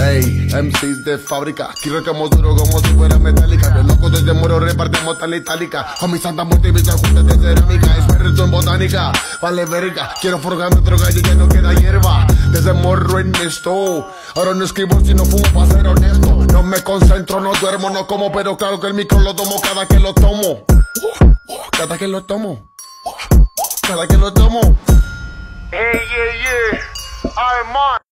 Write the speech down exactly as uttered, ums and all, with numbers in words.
Ey, M Cs de fábrica, aquí recamos duro como si fuera metálica. De loco desde muro repartimos tal itálica. Con mis santas multivisas juntas de cerámica. Experto en botánica, vale verga. Quiero forjarme otro gallo y ya no queda hierba. Desde morro en esto, ahora no escribo si no fumo para ser honesto. No me concentro, no duermo, no como, pero claro que el micro lo tomo cada que lo tomo. Cada que lo tomo. Cada que lo tomo. Hey, yeah, yeah. I'm on.